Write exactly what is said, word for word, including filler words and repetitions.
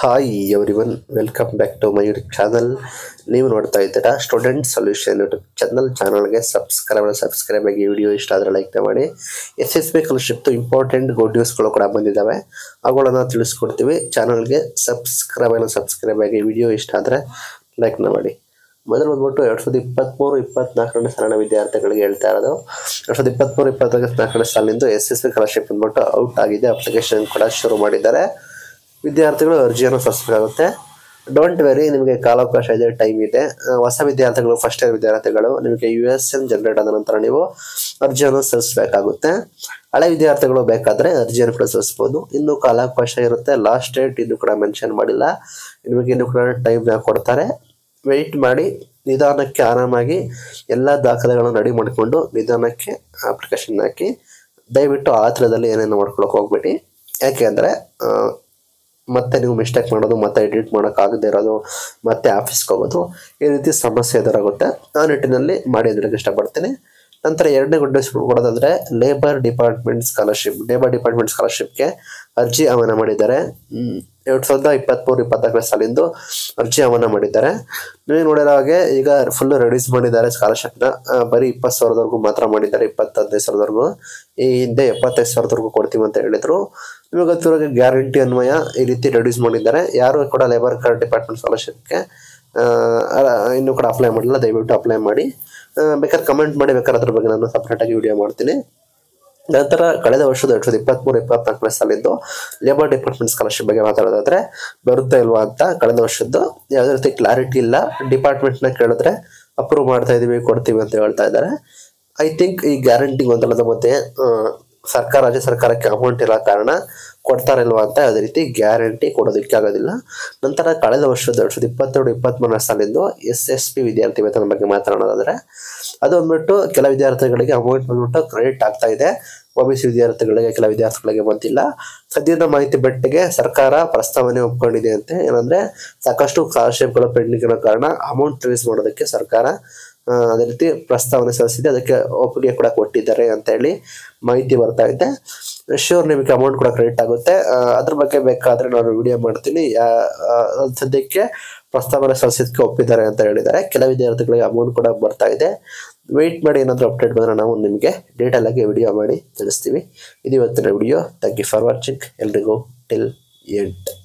Hi everyone, welcome back to my YouTube channel. ನೀವು ನೋಡ್ತಾ ಇದ್ದೀರಾ ಸ್ಟೂಡೆಂಟ್ ಸೊಲ್ಯೂಷನ್ ಯೂಟ್ಯೂಬ್ ಚಾನಲ್. ಚಾನಲ್ಗೆ ಸಬ್ಸ್ಕ್ರೈಬ್ ಸಬ್ಸ್ಕ್ರೈಬ್ ಆಗಿ ವಿಡಿಯೋ ಇಷ್ಟ ಆದರೆ ಲೈಕ್ ಮಾಡಿ. ಎಸ್ ಎಸ್ ಪಿ ಸ್ಕಾಲರ್ಶಿಪ್ದು ಇಂಪಾರ್ಟೆಂಟ್ ಗುಡ್ ನ್ಯೂಸ್ಗಳು ಕೂಡ ಬಂದಿದ್ದಾವೆ, ಅವುಗಳನ್ನು ತಿಳಿಸ್ಕೊಡ್ತೀವಿ. ಚಾನಲ್ಗೆ ಸಬ್ಸ್ಕ್ರೈಬ್ ಸಬ್ಸ್ಕ್ರೈಬ್ ಆಗಿ ವಿಡಿಯೋ ಇಷ್ಟ ಆದರೆ ಲೈಕ್ ಮಾಡಿ. ಮೊದಲು ಬಂದ್ಬಿಟ್ಟು ಎರಡು ಸಾವಿರದ ಇಪ್ಪತ್ತ್ಮೂರು ಇಪ್ಪತ್ನಾಲ್ಕನೇ ಸಾಲಿನ ವಿದ್ಯಾರ್ಥಿಗಳಿಗೆ ಹೇಳ್ತಾ ಇರೋದು. ಎರಡು ಸಾವಿರದ ಇಪ್ಪತ್ತ್ಮೂರು ಇಪ್ಪತ್ನಾಲ್ಕನೇ ಸಾಲಿನಿಂದ ಎಸ್ ಎಸ್ ಪಿ ಸ್ಕಾಲರ್ಶಿಪ್ ಬಂದ್ಬಿಟ್ಟು ಔಟ್ ಆಗಿದೆ. ಅಪ್ಲಿಕೇಶನ್ ಕೂಡ ಶುರು ಮಾಡಿದ್ದಾರೆ. ವಿದ್ಯಾರ್ಥಿಗಳು ಅರ್ಜಿಯನ್ನು ಸಲ್ಲಿಸಬೇಕಾಗುತ್ತೆ. ಡೋಂಟ್ ವೆರಿ, ನಿಮಗೆ ಕಾಲಾವಕಾಶ ಇದೆ, ಟೈಮ್ ಇದೆ. ಹೊಸ ವಿದ್ಯಾರ್ಥಿಗಳು, ಫಸ್ಟ್ ಇಯರ್ ವಿದ್ಯಾರ್ಥಿಗಳು, ನಿಮಗೆ ಯು ಎಸ್ ಎನ್ ಜನರೇಟ್ ಆದ ನಂತರ ನೀವು ಅರ್ಜಿಯನ್ನು ಸಲ್ಲಿಸಬೇಕಾಗುತ್ತೆ. ಹಳೆ ವಿದ್ಯಾರ್ಥಿಗಳು ಬೇಕಾದರೆ ಅರ್ಜಿಯನ್ನು ಕೂಡ ಸಲ್ಲಿಸ್ಬೋದು. ಇನ್ನೂ ಕಾಲಾವಕಾಶ ಇರುತ್ತೆ. ಲಾಸ್ಟ್ ಡೇಟ್ ಇನ್ನೂ ಕೂಡ ಮೆನ್ಷನ್ ಮಾಡಿಲ್ಲ. ನಿಮಗೆ ಇನ್ನೂ ಕೂಡ ಟೈಮ್ನ ಕೊಡ್ತಾರೆ. ವೆಯ್ಟ್ ಮಾಡಿ, ನಿಧಾನಕ್ಕೆ ಆರಾಮಾಗಿ ಎಲ್ಲ ದಾಖಲೆಗಳನ್ನು ರೆಡಿ ಮಾಡಿಕೊಂಡು ನಿಧಾನಕ್ಕೆ ಅಪ್ಲಿಕೇಶನ್ ಹಾಕಿ. ದಯವಿಟ್ಟು ಆತರದಲ್ಲಿ ಏನೇನು ಮಾಡ್ಕೊಳಕ್ಕೆ ಹೋಗ್ಬೇಡಿ. ಯಾಕೆ ಅಂದರೆ ಮತ್ತೆ ನೀವು ಮಿಸ್ಟೇಕ್ ಮಾಡೋದು, ಮತ್ತೆ ಎಡಿಟ್ ಮಾಡೋಕ್ಕಾಗದೇ ಇರೋದು, ಮತ್ತೆ ಆಫೀಸ್ಗೆ ಹೋಗೋದು, ಈ ರೀತಿ ಸಮಸ್ಯೆ ಎದುರಾಗುತ್ತೆ. ಆ ನಿಟ್ಟಿನಲ್ಲಿ ಮಾಡಿ ಅದಕ್ಕೆ ಇಷ್ಟಪಡ್ತೀನಿ. ನಂತರ ಎರಡನೇ ಗುಡ್ ನ್ಯೂಸ್ ಕೊಡೋದಾದರೆ labour department scholarship labour department ಸ್ಕಾಲರ್ಶಿಪ್ಗೆ ಅರ್ಜಿ ಆಹ್ವಾನ ಮಾಡಿದ್ದಾರೆ. ಎರಡು ಸಾವಿರದ ಇಪ್ಪತ್ತ್ಮೂರು ಇಪ್ಪತ್ನಾಲ್ಕನೇ ಸಾಲಿಂದು ಅರ್ಜಿ ಆಹ್ವಾನ ಮಾಡಿದ್ದಾರೆ. ನೀವು ನೋಡಿರೋ ಹಾಗೆ ಈಗ ಫುಲ್ ರೆಡ್ಯೂಸ್ ಮಾಡಿದ್ದಾರೆ ಸ್ಕಾಲರ್ಶಿಪ್ನ. ಬರೀ ಇಪ್ಪತ್ತು ಸಾವಿರದವರೆಗೂ ಮಾತ್ರ ಮಾಡಿದ್ದಾರೆ, ಇಪ್ಪತ್ತು ಹದಿನೈದು ಸಾವಿರದವರೆಗೂ. ಈ ಹಿಂದೆ ಎಪ್ಪತ್ತೈದು ಸಾವಿರದವರೆಗೂ ಕೊಡ್ತೀವಿ ಅಂತ ಹೇಳಿದರು. ನಿಮಗೆ ಗೊತ್ತಿರೋ ಗ್ಯಾರಂಟಿ ಅನ್ವಯ ಈ ರೀತಿ ರೆಡ್ಯೂಸ್ ಮಾಡಿದ್ದಾರೆ. ಯಾರು ಕೂಡ ಲೇಬರ್ ಕಾರ್ಡ್ ಡಿಪಾರ್ಟ್ಮೆಂಟ್ ಸ್ಕಾಲರ್ಶಿಪ್ಗೆ ಇನ್ನೂ ಕೂಡ ಅಪ್ಲೈ ಮಾಡಿಲ್ಲ, ದಯವಿಟ್ಟು ಅಪ್ಲೈ ಮಾಡಿ. ಬೇಕಾದ್ರೆ ಕಮೆಂಟ್ ಮಾಡಿ, ಬೇಕಾದ್ರೆ ಅದ್ರ ಬಗ್ಗೆ ನಾನು ಸಪ್ರೇಟಾಗಿ ವಿಡಿಯೋ ಮಾಡ್ತೀನಿ. ನಂತರ ಕಳೆದ ವರ್ಷದ ಎರಡು ಸಾವಿರದ ಇಪ್ಪತ್ತ್ಮೂರು ಇಪ್ಪತ್ನಾಲ್ಕನೇ ಸಾಲಿದ್ದು ಲೇಬರ್ ಡಿಪಾರ್ಟ್ಮೆಂಟ್ ಸ್ಕಾಲರ್ಶಿಪ್ ಬಗ್ಗೆ ಮಾತಾಡೋದಾದ್ರೆ ಬರುತ್ತಾ ಇಲ್ವಾ ಅಂತ ಕಳೆದ ವರ್ಷದ್ದು ಯಾವುದೇ ರೀತಿ ಕ್ಲಾರಿಟಿ ಇಲ್ಲ. ಡಿಪಾರ್ಟ್ಮೆಂಟ್ನ ಕೇಳಿದ್ರೆ ಅಪ್ರೂವ್ ಮಾಡ್ತಾ ಇದೀವಿ, ಕೊಡ್ತೀವಿ ಅಂತ ಹೇಳ್ತಾ ಇದ್ದಾರೆ. ಐ ಥಿಂಕ್ ಈ ಗ್ಯಾರಂಟಿ ಗೊಂದಲದ ಮತ್ತೆ ಸರ್ಕಾರ ರಾಜ್ಯ ಸರ್ಕಾರಕ್ಕೆ ಅಮೌಂಟ್ ಇರೋ ಕಾರಣ ಕೊಡ್ತಾರಿಲ್ವಾ ಅಂತ ಯಾವುದೇ ರೀತಿ ಗ್ಯಾರಂಟಿ ಕೊಡೋದಕ್ಕೆ ಆಗೋದಿಲ್ಲ. ನಂತರ ಕಳೆದ ವರ್ಷದ ಎರಡು ಸಾವಿರದ ಇಪ್ಪತ್ತೆರಡು ಇಪ್ಪತ್ತ್ಮೂರನೇ ಸಾಲಿಂದು ಎಸ್ ಎಸ್ ಪಿ ವಿದ್ಯಾರ್ಥಿ ವೇತನ ಬಗ್ಗೆ ಮಾತನಾಡೋದಾದ್ರೆ ಅದು ಬಂದ್ಬಿಟ್ಟು ಕೆಲ ವಿದ್ಯಾರ್ಥಿಗಳಿಗೆ ಅಮೌಂಟ್ ಬಂದ್ಬಿಟ್ಟು ಕ್ರೆಡಿಟ್ ಆಗ್ತಾ ಇದೆ. ಒ ಬಿ ಸಿ ವಿದ್ಯಾರ್ಥಿಗಳಿಗೆ, ಕೆಲ ವಿದ್ಯಾರ್ಥಿಗಳಿಗೆ ಬಂದಿಲ್ಲ. ಸದ್ಯದ ಮಾಹಿತಿ ಬೆಟ್ಟಿಗೆ ಸರ್ಕಾರ ಪ್ರಸ್ತಾವನೆ ಒಪ್ಕೊಂಡಿದೆ ಅಂತೆ. ಏನಂದ್ರೆ ಸಾಕಷ್ಟು ಸ್ಕಾಲರ್ಶಿಪ್ಗಳು ಪೆಂಡಿಂಗ್ ಇರೋ ಕಾರಣ ಅಮೌಂಟ್ ರಿಲೀಸ್ ಮಾಡೋದಕ್ಕೆ ಸರ್ಕಾರ ಅದೇ ರೀತಿ ಪ್ರಸ್ತಾವನೆ ಸಲ್ಲಿಸಿದೆ. ಅದಕ್ಕೆ ಒಪ್ಪಿಗೆ ಕೂಡ ಕೊಟ್ಟಿದ್ದಾರೆ ಅಂತ ಹೇಳಿ ಮಾಹಿತಿ ಬರ್ತಾ ಇದೆ. ಶ್ಯೂರ್ ನಿಮಗೆ ಅಮೌಂಟ್ ಕೂಡ ಕ್ರೆಡಿಟ್ ಆಗುತ್ತೆ. ಅದ್ರ ಬಗ್ಗೆ ಬೇಕಾದ್ರೆ ನಾನು ವಿಡಿಯೋ ಮಾಡ್ತೀನಿ. ಸದ್ಯಕ್ಕೆ ಪ್ರಸ್ತಾವನೆ ಸಲ್ಲಿಸಿದ್ದಕ್ಕೆ ಒಪ್ಪಿದ್ದಾರೆ ಅಂತ ಹೇಳಿದ್ದಾರೆ. ಕೆಲ ವಿದ್ಯಾರ್ಥಿಗಳಿಗೆ ಅಮೌಂಟ್ ಕೂಡ ಬರ್ತಾ ಇದೆ. ವೆಯ್ಟ್ ಮಾಡಿ, ಏನಾದರೂ ಅಪ್ಡೇಟ್ ಬಂದರೆ ನಾವು ನಿಮಗೆ ಡೀಟೇಲ್ ಆಗಿ ವಿಡಿಯೋ ಮಾಡಿ ತಿಳಿಸ್ತೀವಿ. ಇದು ಇವತ್ತಿನ video. Thank you for watching. ಎಲ್ರಿಗೂ ಟಿಲ್ ಎಂಡ್.